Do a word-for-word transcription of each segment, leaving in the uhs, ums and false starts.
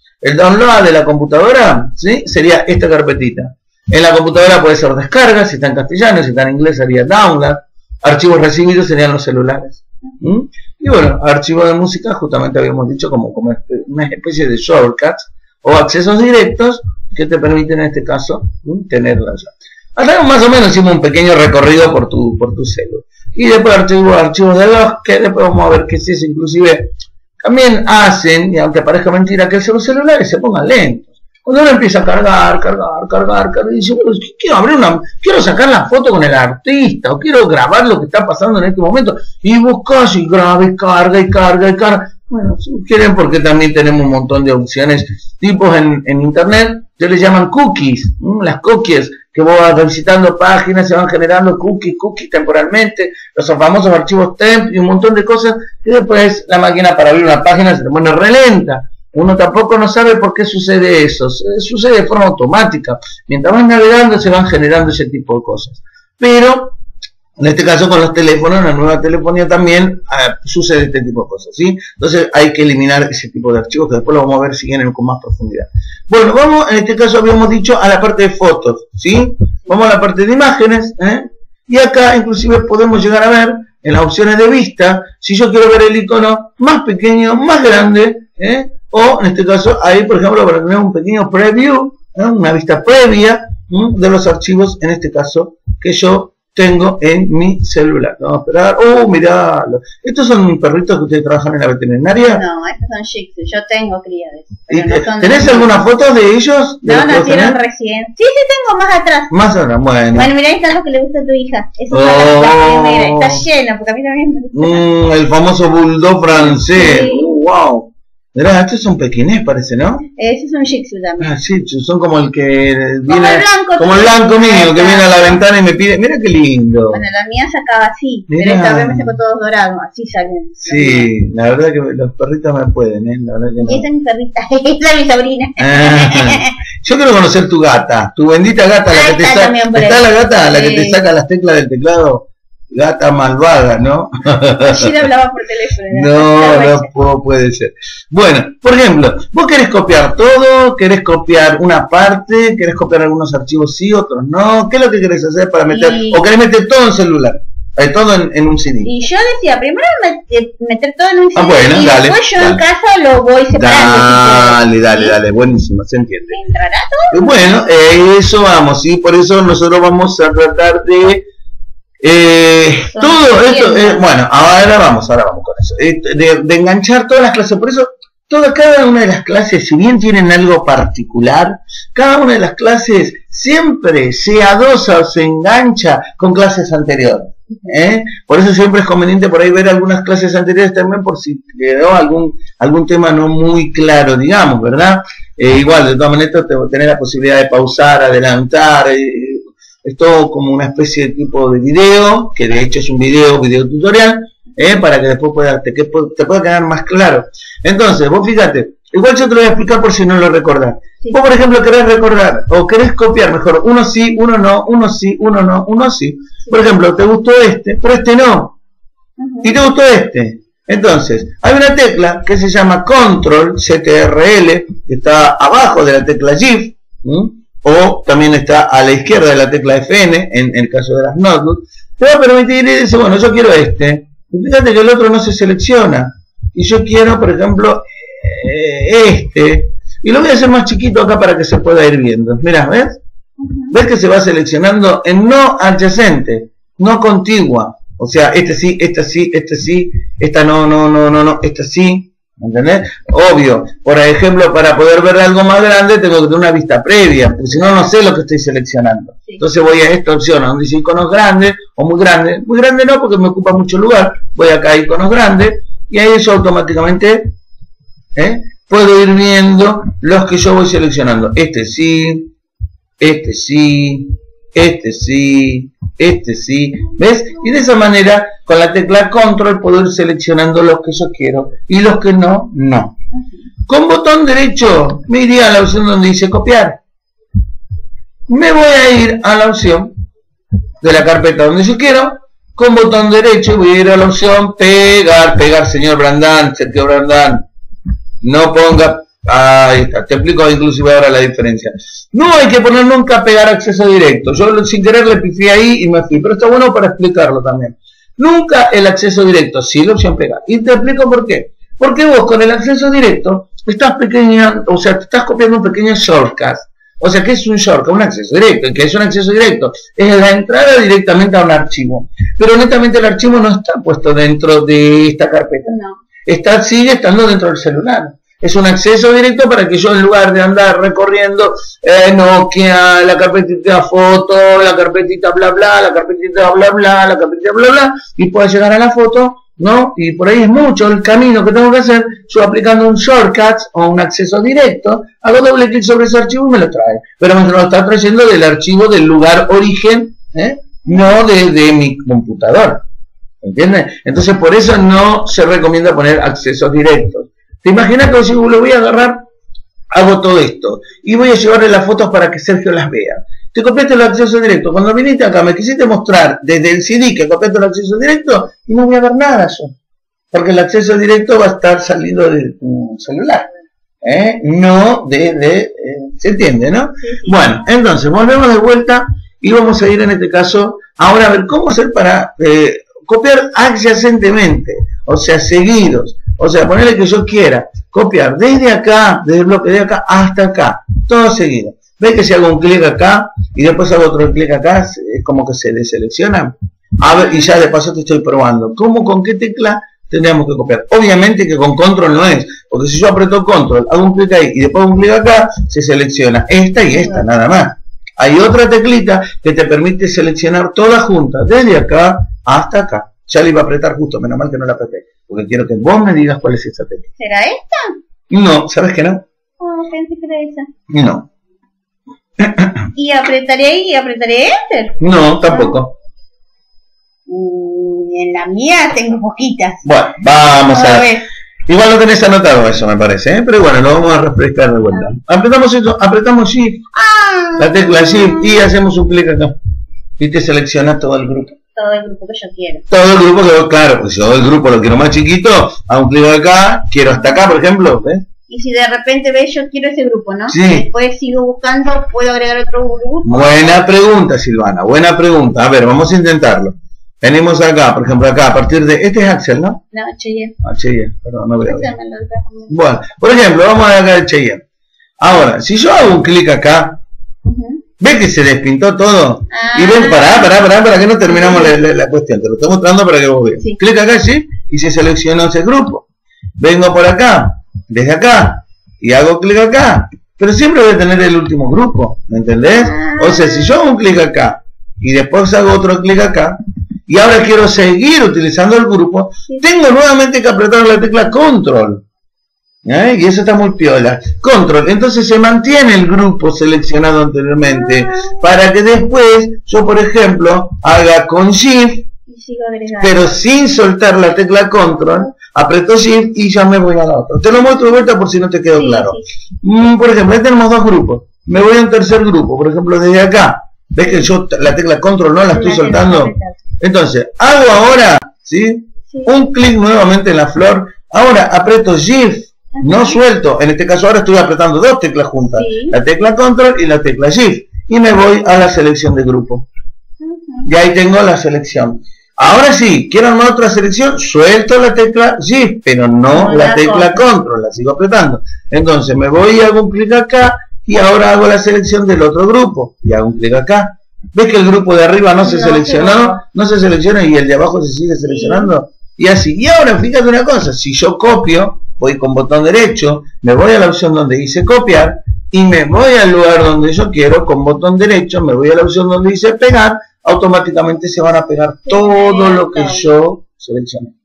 El download de la computadora, ¿sí? Sería esta carpetita. En la computadora puede ser descarga, si está en castellano, si está en inglés sería download. Archivos recibidos serían los celulares. ¿Mm? Y bueno, archivos de música, justamente habíamos dicho como, como una especie de shortcuts o accesos directos que te permiten en este caso ¿sí? tenerlas. Hasta más o menos hicimos un pequeño recorrido por tu, por tu celular. Y después archivos, archivos de log, que después vamos a ver qué es eso. Inclusive también hacen, y aunque parezca mentira, que los celulares se pongan lentos. Cuando uno empieza a cargar, cargar, cargar, cargar, y dice, bueno, quiero abrir una, quiero sacar la foto con el artista, o quiero grabar lo que está pasando en este momento, y buscas y graba y carga y carga y carga. Bueno, si quieren, porque también tenemos un montón de opciones, tipos en, en internet, se les llaman cookies, ¿m? Las cookies, que vos vas visitando páginas, se van generando cookies, cookies temporalmente, los famosos archivos temp y un montón de cosas, y después la máquina para abrir una página se te pone relenta. Uno tampoco no sabe por qué sucede eso, sucede de forma automática. Mientras vas navegando se van generando ese tipo de cosas. Pero, en este caso con los teléfonos, en la nueva telefonía también eh, sucede este tipo de cosas, ¿sí? Entonces hay que eliminar ese tipo de archivos que después lo vamos a ver si vienen con más profundidad. Bueno, vamos, en este caso habíamos dicho a la parte de fotos, ¿sí? Vamos a la parte de imágenes, ¿eh? Y acá inclusive podemos llegar a ver en las opciones de vista, si yo quiero ver el icono más pequeño, más grande, ¿eh? O en este caso, ahí por ejemplo, para tener un pequeño preview, ¿no? Una vista previa ¿no? de los archivos, en este caso, que yo tengo en mi celular. Vamos a esperar. ¡Oh, mirá! ¿Estos son perritos que ustedes trabajan en la veterinaria? No, estos son Shih Tzu. Yo tengo crías. No ¿Tenés alguna foto de ellos? ¿De no, nacieron recién. Sí, sí, tengo más atrás. Más atrás, bueno. Bueno, mirá, ahí está lo que le gusta a tu hija. Eso oh. Está lleno, porque a mí también me gusta. Mm, el famoso bulldog francés. Sí. Uh, wow. Mirá, estos son pequinés, parece, ¿no? Ese es un Shih Tzu también. Ah, Shih Tzu, son como el que viene... Como el blanco. Como el blanco mío, que viene a la ventana y me pide... Mira qué lindo. Bueno, la mía sacaba así, Mirá. pero esta vez me sacó todos dorados, así salen. Sí, la verdad que los perritos me pueden, ¿eh? La verdad que no. Y esta es mi perrita, esta es mi sobrina. Ah, yo quiero conocer tu gata, tu bendita gata, la ah, que te saca... ¿Está la gata? La que te saca las teclas del teclado. Gata malvada, ¿no? Ayer hablaba por teléfono. No, no, no puede ser. Bueno, por ejemplo, vos querés copiar todo, querés copiar una parte, querés copiar algunos archivos sí, otros no. ¿Qué es lo que querés hacer para meter? Y... O querés meter todo en celular, eh, todo en, en un C D. Y yo decía, primero meter, meter todo en un C D ah, bueno, y dale, después yo dale. en casa lo voy separando. Dale, dale, dale, buenísimo, se entiende. ¿Me entrará todo? Bueno, eh, eso vamos, sí, por eso nosotros vamos a tratar de... Eh, todo esto, eh, bueno, ahora vamos, ahora vamos con eso, eh, de, de enganchar todas las clases, por eso toda, cada una de las clases, si bien tienen algo particular, cada una de las clases siempre se adosa o se engancha con clases anteriores, ¿eh? Por eso siempre es conveniente por ahí ver algunas clases anteriores también por si quedó algún, algún tema no muy claro, digamos, ¿verdad? Eh, igual, de todas maneras, tener la posibilidad de pausar, adelantar, eh, es todo como una especie de tipo de video, que de hecho es un video, video tutorial, ¿eh? Para que después pueda, te, que, te pueda quedar más claro. Entonces, vos fíjate, igual yo te lo voy a explicar por si no lo recordás. Sí. Vos, por ejemplo, querés recordar, o querés copiar mejor, uno sí, uno no, uno sí, uno no, uno sí. Sí. Por ejemplo, te gustó este, pero este no. Uh-huh. Y te gustó este. Entonces, hay una tecla que se llama Control, C T R L, que está abajo de la tecla Shift, ¿sí? O también está a la izquierda de la tecla F N, en, en el caso de las notebooks, te va a permitir y dice, bueno, yo quiero este. Y fíjate que el otro no se selecciona. Y yo quiero, por ejemplo, eh, este. Y lo voy a hacer más chiquito acá para que se pueda ir viendo. Mirá, ¿ves? ¿Ves que se va seleccionando en no adyacente, no contigua? O sea, este sí, este sí, este sí, esta no, no, no, no, no, esta sí. ¿Entendés? Obvio, por ejemplo, para poder ver algo más grande tengo que tener una vista previa, porque si no, no sé lo que estoy seleccionando. Sí. Entonces voy a esta opción, donde dice iconos grandes o muy grandes. Muy grande no, porque me ocupa mucho lugar. Voy acá a iconos grandes y ahí eso automáticamente ¿eh? puedo ir viendo los que yo voy seleccionando. Este sí, este sí, este sí, este sí, ¿ves? Y de esa manera, con la tecla Control, puedo ir seleccionando los que yo quiero y los que no, no. Con botón derecho, me iría a la opción donde dice copiar. Me voy a ir a la opción de la carpeta donde yo quiero. Con botón derecho voy a ir a la opción pegar, pegar, señor Brandán, Sergio Brandán. No ponga Ahí está, te explico inclusive ahora la diferencia. No hay que poner nunca pegar acceso directo. Yo sin querer le pifié ahí y me fui, pero está bueno para explicarlo también. Nunca el acceso directo, sí la opción pegar. Y te explico por qué. Porque vos con el acceso directo estás pequeña, o sea, te estás copiando un pequeño shortcut. O sea, ¿qué es un shortcut? Un acceso directo. ¿Qué es un acceso directo? Es la entrada directamente a un archivo. Pero netamente el archivo no está puesto dentro de esta carpeta. No. Está, sigue estando dentro del celular. Es un acceso directo para que yo, en lugar de andar recorriendo eh, Nokia, la carpetita foto, la carpetita bla bla, la carpetita bla bla, la carpetita bla bla, y pueda llegar a la foto, ¿no? Y por ahí es mucho el camino que tengo que hacer. Yo aplicando un shortcut o un acceso directo, hago doble clic sobre ese archivo y me lo trae. Pero me lo está trayendo del archivo del lugar origen, ¿eh? No de, de mi computador. ¿Entiendes? Entonces por eso no se recomienda poner accesos directos. ¿Te imaginas que si lo voy a agarrar, hago todo esto y voy a llevarle las fotos para que Sergio las vea? Te copiaste el acceso directo. Cuando viniste acá me quisiste mostrar desde el C D que copiaste el acceso directo y no voy a ver nada yo. Porque el acceso directo va a estar saliendo de tu celular. ¿Eh? No de... de eh, ¿se entiende, no? Sí, sí. Bueno, entonces volvemos de vuelta y vamos a ir en este caso ahora a ver cómo hacer para eh, copiar adyacentemente, o sea, seguidos. O sea, ponerle que yo quiera copiar desde acá, desde el bloque de acá hasta acá, todo seguido. ¿Ves que si hago un clic acá y después hago otro clic acá, es como que se deselecciona? A ver, y ya de paso te estoy probando. ¿Cómo, con qué tecla tendríamos que copiar? Obviamente que con control no es, porque si yo aprieto control, hago un clic ahí y después un clic acá, se selecciona esta y esta, nada más. Hay otra teclita que te permite seleccionar toda junta, desde acá hasta acá. Ya le iba a apretar justo, menos mal que no la apreté, porque quiero que vos me digas cuál es esa tecla. ¿Será esta? No, ¿sabes que no? Oh, pensé que era esa. No. ¿Y apretaré ahí y apretaré Enter? No, tampoco. Mm, en la mía tengo poquitas. Bueno, vamos a, a ver. ver. Igual lo tenés anotado eso, me parece, ¿eh? Pero bueno, lo vamos a refrescar de vuelta. Apretamos esto, apretamos Shift, ah, la tecla Shift, y hacemos un clic acá. Y te selecciona todo el grupo. Todo el grupo que yo quiero. Todo el grupo que yo, claro, pues yo el grupo lo quiero más chiquito, hago un clic acá, quiero hasta acá, por ejemplo, ¿ves? Y si de repente ves, yo quiero ese grupo, ¿no? Sí. Después sigo buscando, ¿puedo agregar otro grupo? Buena pregunta, Silvana, buena pregunta. A ver, vamos a intentarlo. Venimos acá, por ejemplo, acá, a partir de... Este es Axel, ¿no? No, Cheyenne. Ah, Cheyenne, perdón, no veo. Bueno, por ejemplo, vamos a acá el Cheyenne. Ahora, si yo hago un clic acá, uh-huh. ¿Ves que se despintó todo? Ah. Y ven, pará, pará, pará, para que no terminamos la, la, la cuestión. Te lo estoy mostrando para que vos veas. Sí. Clic acá, sí, y se seleccionó ese grupo. Vengo por acá, desde acá, y hago clic acá. Pero siempre voy a tener el último grupo, ¿me entendés? Ah. O sea, si yo hago un clic acá, y después hago otro clic acá, y ahora quiero seguir utilizando el grupo, sí. Tengo nuevamente que apretar la tecla Control. ¿Eh? Y eso está muy piola. Control, entonces se mantiene el grupo seleccionado anteriormente, ah. para que después yo, por ejemplo, haga con Shift, pero sin soltar la tecla Control, aprieto Shift y ya me voy a la otra. Te lo muestro de vuelta por si no te quedó sí, claro. Sí. Mm, por ejemplo, ahí tenemos dos grupos. Me voy a un tercer grupo, por ejemplo, desde acá. ¿Ves que yo la tecla Control no la estoy soltando? Entonces, hago ahora, ¿sí? Sí. Un clic nuevamente en la flor. Ahora aprieto Shift. No suelto, en este caso ahora estoy apretando dos teclas juntas, sí. La tecla Control y la tecla Shift, y me voy a la selección de grupo. Uh-huh. Y ahí tengo la selección. Ahora sí, quiero armar otra selección, suelto la tecla Shift, pero no, no la, la tecla control. control, la sigo apretando. Entonces me voy y hago un clic acá, y ahora hago la selección del otro grupo, y hago un clic acá. ¿Ves que el grupo de arriba no se no, seleccionó? No. no se selecciona y el de abajo se sigue seleccionando. Sí. Y así, y ahora fíjate una cosa, si yo copio, voy con botón derecho, me voy a la opción donde dice copiar y me voy al lugar donde yo quiero, con botón derecho, me voy a la opción donde dice pegar, automáticamente se van a pegar todo lo que yo seleccioné.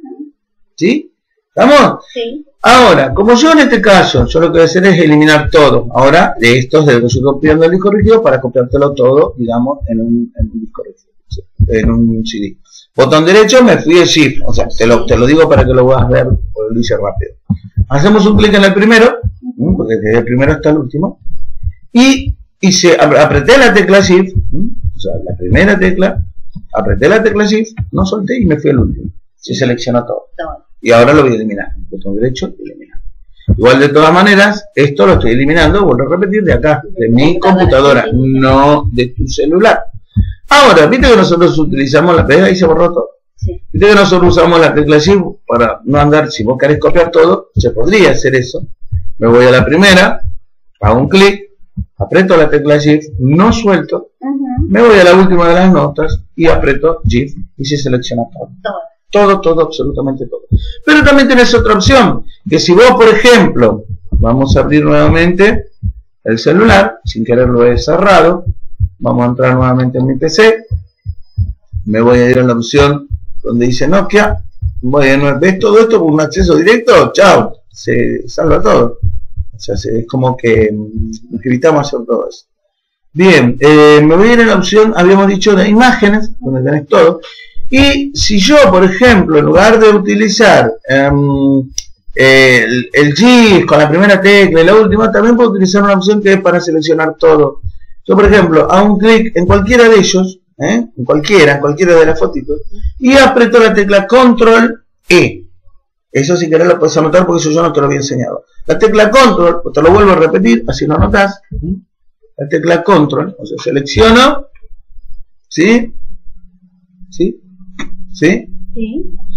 ¿Sí? ¿Estamos? Sí. Ahora, como yo en este caso, yo lo que voy a hacer es eliminar todo. Ahora, de estos, de lo que estoy copiando el disco rígido, para copiártelo todo, digamos, en un, en un disco rígido, en un C D. Botón derecho, me fui de Shift, o sea, te lo, te lo digo para que lo puedas ver, porque lo hice rápido. Hacemos un clic en el primero, porque desde el primero hasta el último, y, y se, apreté la tecla Shift, o sea, la primera tecla, apreté la tecla Shift, no solté y me fui al último. Se selecciona todo. Y ahora lo voy a eliminar. Botón derecho, eliminar. Igual de todas maneras, esto lo estoy eliminando, vuelvo a repetir, de acá, de mi computadora, no de tu celular. Ahora, viste que nosotros utilizamos la tecla, ahí se borró todo. Sí. Viste que nosotros usamos la tecla Shift para no andar, si vos querés copiar todo, se podría hacer eso. Me voy a la primera, hago un clic, aprieto la tecla Shift, no suelto, uh-huh. Me voy a la última de las notas y aprieto Shift y se selecciona todo. Todo. Todo, todo, absolutamente todo. Pero también tenés otra opción, que si vos, por ejemplo, vamos a abrir nuevamente el celular, sin querer lo he cerrado, vamos a entrar nuevamente en mi P C, me voy a ir a la opción donde dice Nokia, voy a, ¿ves todo esto con un acceso directo? Chao, se salva todo. O sea, es como que nos evitamos hacer todo eso. Bien, eh, me voy a ir a la opción, habíamos dicho, de imágenes, donde tenés todo. Y si yo, por ejemplo, en lugar de utilizar um, el, el GIF con la primera tecla y la última, también puedo utilizar una opción que es para seleccionar todo. Yo, por ejemplo, hago un clic en cualquiera de ellos, ¿eh? en cualquiera, en cualquiera de las fotitos, y aprieto la tecla Control E. Eso si querés lo puedes anotar porque eso yo no te lo había enseñado. La tecla Control, te lo vuelvo a repetir, así lo anotás. La tecla Control, o sea, selecciono, ¿sí? ¿Sí? ¿Sí? Sí.